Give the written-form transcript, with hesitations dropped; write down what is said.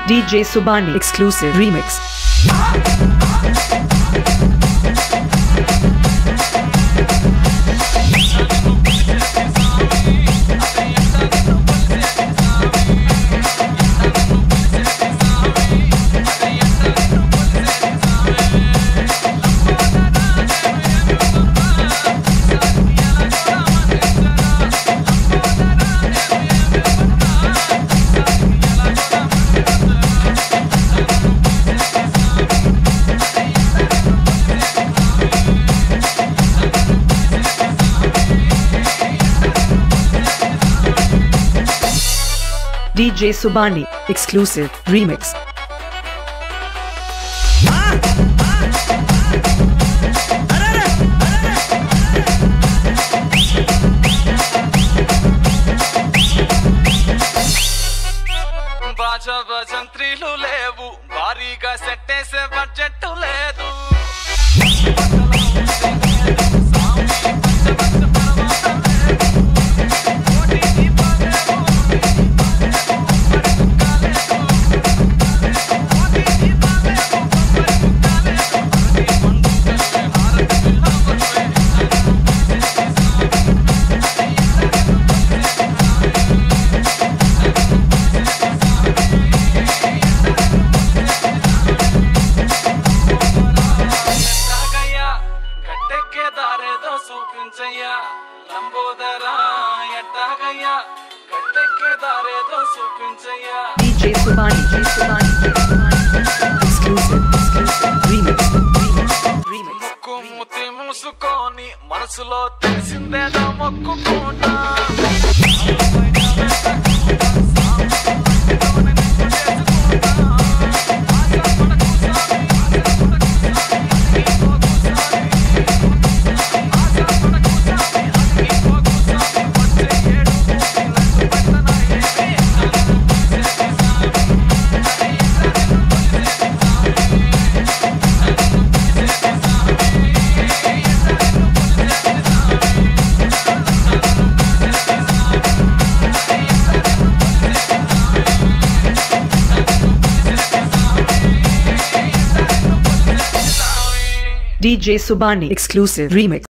DJ Subani exclusive remix. DJ Subani exclusive remix. బాజా భజంత్రీలు లేవు భారీగా సెట్టేసే budget లేదు చూపించయ్యా Lambodara ఎట్టాగయ్యా గట్టెక్కే దారేదో చూపించయ్యా DJ Subani exclusive remix. ముక్కు మూతి మూసుకొని మనసులో తెలిసిందేదో మొక్కుకుంటా DJ Subani exclusive remix.